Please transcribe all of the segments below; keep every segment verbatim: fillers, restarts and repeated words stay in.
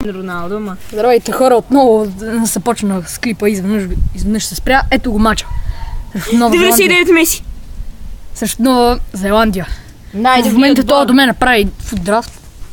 Роналдо, ма. Здравейте хора, отново се почна с клипа, изведнъж, изведнъж се спря. Ето го мача. деветдесет и девет Меси. Срещу Нова Зеландия. Най-добрият В момента отбор. това до мен прави футдрафт.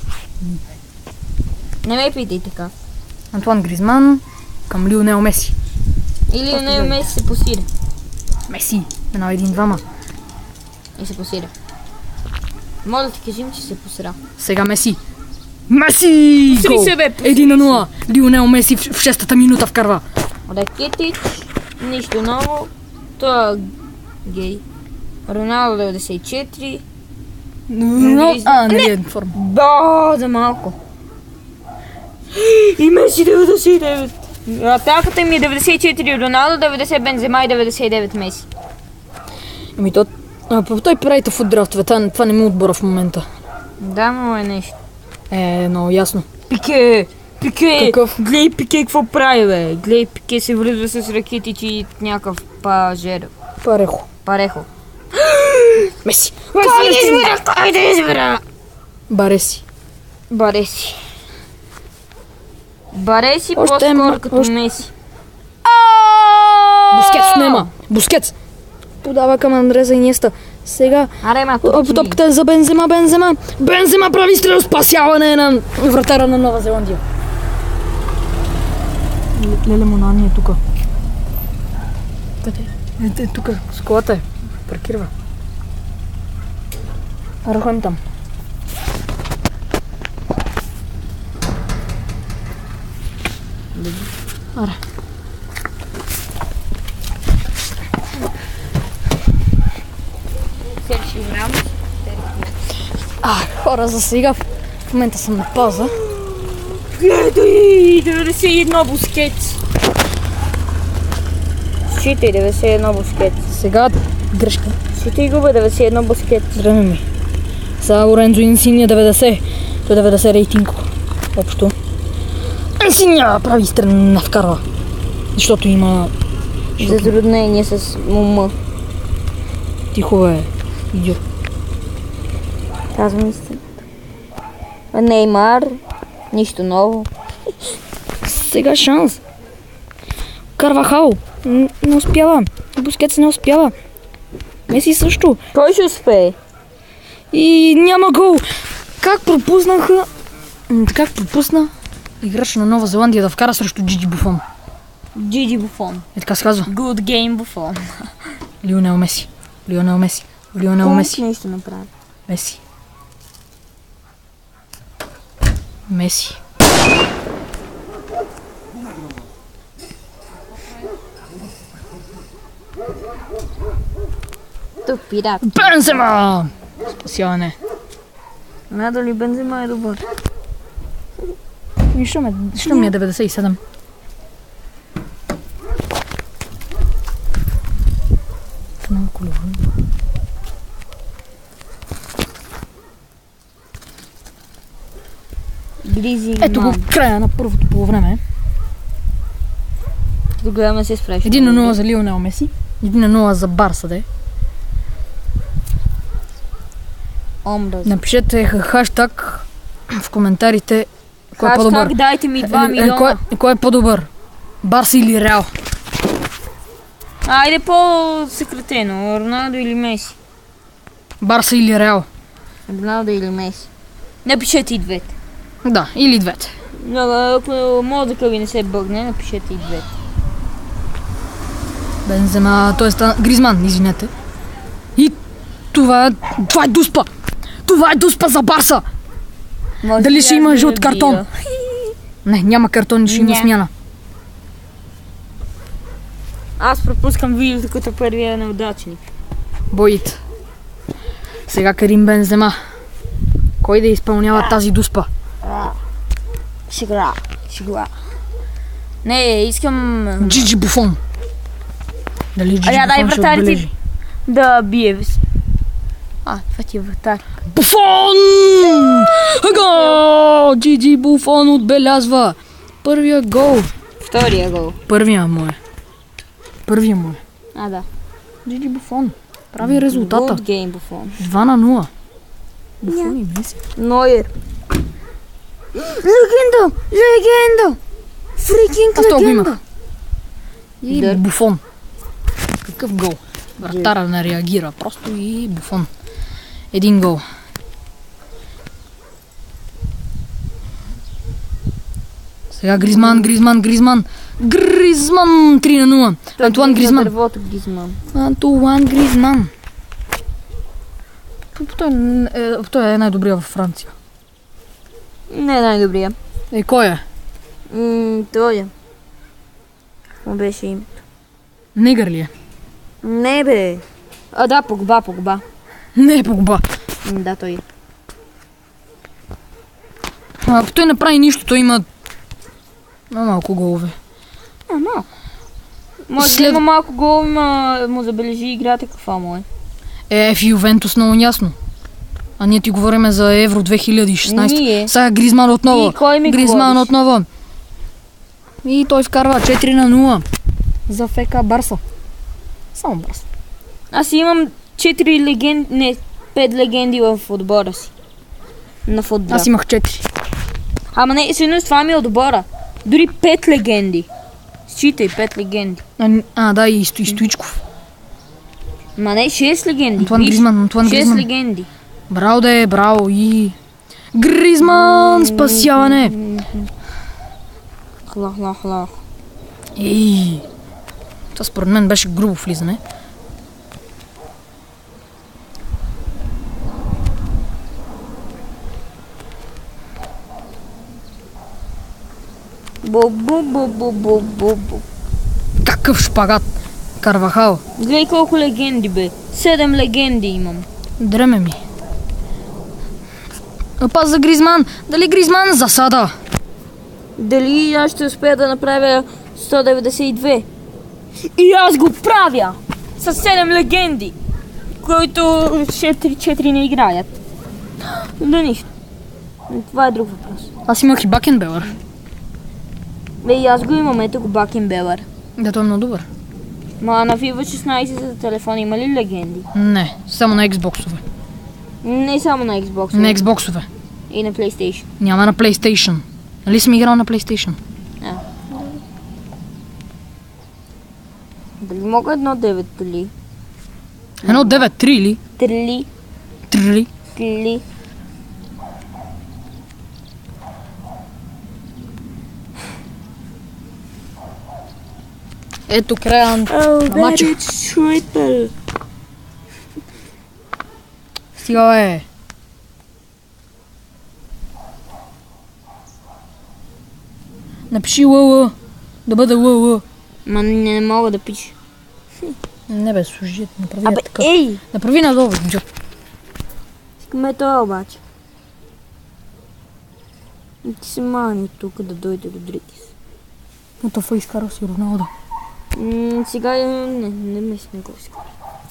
Не ме питай така. Антуан Гризман към Лионел Меси. Или Лионел Меси се посира. Меси. Една, един, двама. И се посира. Мога да ти кажем, че се посира. Сега Меси. Меси! Посри Гол! се, бе, посри Един на нула. Лионел Меси в в шестата минута вкарва. Ракетич, нищо ново. Той е гей. Роналдо деветдесет и четири. Но, а, не е форма. Да, за малко. И Меси деветдесет и девет. Атаката ми е деветдесет и четири Роналдо, деветдесет Бензема и деветдесет и девет Меси. Ами то, а, по- той правите футдрафтове, това, това не ми е отбора в момента. Да, но е нещо. Е, много ясно. Пике! Пике! Какъв? Глей Пике какво прави, бе? Глей Пике се връзва с Ракетич и някакъв пажер. Парехо. Парехо. Меси. Кой да избера? Кой да избера? Бареси. Бареси. Бареси Още по-скоро ма- като още- Меси. Бускетс нема. Бускетс. Подава към Андреза Иньеста. Сега Аре, ма, а, топката е за Бензема, Бензема. Бензема прави стрел, спасяване на вратара на Нова Зеландия. Л- Леле Монани е тука. Къде? Е, е, тука, с колата е. Паркирва. Аре, ходим там. Аре. А, хора, за сега в момента съм на пауза. Гледай! деветдесет и едно Бускетс. Считай, деветдесет и едно Бускетс. Сега грешка. Считай го, бе, деветдесет и едно Бускетс. Здраве ми. Сега Лорензо Инсиния деветдесет. Той деветдесет рейтинг. Общо. Инсиния прави страна вкарва. Защото има... Затруднение с ума. Тихо е. Идиот. Казвам истината. Неймар. Нищо ново. Сега шанс. Карвахал. Н- Не успява. Бускетс не успява. Меси също. Кой ще успее? И няма гол. Как пропуснаха... м, Как пропусна играч на Нова Зеландия да вкара срещу Джиджи Буфон? Джиджи Буфон. Е така се казва. Good game Буфон. Лионел Меси. Лионел Меси. Лионел Меси. Нещо направи. Меси. Меси. Тук пират. Бензема! Спасяване. Надали Бензема е добър. И що ме, що ми е деветдесет и седем? Много колево. Гризи. Ето го края на първото полувреме. Тогава се справиш. един на нула за Лионел Меси. един на нула за Барса, де. Омраз. Напишете ха- хаштаг в коментарите кой е по-добър. Хаштаг дайте ми два Е, е, милиона. Кой, кой е по-добър? Барса или Реал? Айде по-съкратено. Роналдо или Меси? Барса или Реал? Роналдо или Меси? Напишете и двете. Да, или двете. Но ако мозъка ви не се бъгне, напишете и двете. Бензема, т.е. Гризман, извинете. И това, това е дуспа! Това е дуспа за Барса! Може Дали би ще аз има да жълт набия. картон? Не, няма картон, ще има Ня. смяна. Аз пропускам видеото като първия неудачник. Боит. Сега Карим Бензема. Кой да изпълнява тази дуспа? Шегра. Шегра. Не, искам Джиджи Буфон. Дали Джиджи я дай Буфон ще вратарите. отбележи? да бие. А, това ти е вратар. Буфон! Гол! Джиджи Буфон отбелязва първия гол. Втория гол. Първия му е. Първия му е. А, да. Джиджи Буфон. Прави резултата. Good game, Буфон. два на нула. Буфон и Меси. Нойер. Легенда! легенда! Фрикинг Аз това го легенда! имах. И Дър. Буфон. Какъв гол? Вратара не реагира. Просто и Буфон. Един гол. Сега Гризман, Гризман, Гризман. Гризман три на нула. Антуан Гризман. Дървото Гризман. Антуан Гризман. Той е, той е най-добрия във Франция. Не е най-добрия. Е, кой е? Ммм, той е. Какво беше им? Негър ли е? Не бе. А да, Погба, Погба. Не е Погба. М, Да, той е. А, ако той не прави нищо, той има много малко голове. А, малко. Може След- да има малко гол, ма му забележи играта каква му е. Е, в Ювентус много ясно. А ние ти говорим за Евро две хиляди и шестнадесета. Ние. Сега Гризман отново. И кой ми Гризман говориш? отново. И той вкарва четири на нула. За ФК Барса. Само Барса. Аз имам четири легенди, не, пет легенди в отбора си. На футбол. Аз имах четири. Ама не, всъщност това ми е отбора. Дори пет легенди. Считай, пет легенди. А, а да, и, Сто, и Стоичков. Ма не, шест легенди. Антуан Виж, Гризман, Антуан шест Гризман. легенди. Браво да е, браво и... Гризман, спасяване! Хлах, хлах, хлах. Ей, това според мен беше грубо влизане. Бу-бу-бу-бу-бу-бу-бу. Какъв шпагат! Карвахал. Гледай колко легенди бе. Седем легенди имам. Дреме ми. Опа за Гризман! Дали Гризман засада? Дали аз ще успея да направя сто деветдесет и две? И аз го правя! С седем легенди, които четири не играят. Да нищо. Това е друг въпрос. Аз имах и Бакенбелър. Бе, и аз го имам, ето го Бакенбелър. Да, той е много добър. Ма на FIFA шестнадесет за телефон има ли легенди? Не, само на Xbox-ове. Не само на Xbox, На Xbox-ове. и на PlayStation. Няма на PlayStation. Нали съм играл на PlayStation? А. Дали мога едно девет ли? Едно девет три ли? Три, Три. три. Ето края на матча. Triple. Стига бе. Напиши ЛЛ. Да бъде ЛЛ. Ма не, не мога да пиша. Не бе, служи, направи Абе, така. ей! Направи надолу, Джо. Искаме това обаче. Ти се мани тук да дойде Родригес. Но това изкарал си Роналдо. М, сега е- не, не мисля не го изкара.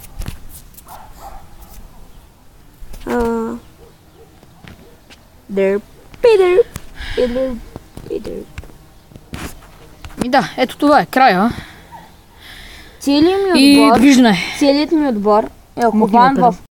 А... Дър, Питър, Питър, Питър. И да, ето това е края. Целият ми И отбор, виждане. целият ми отбор е Махни окован го, в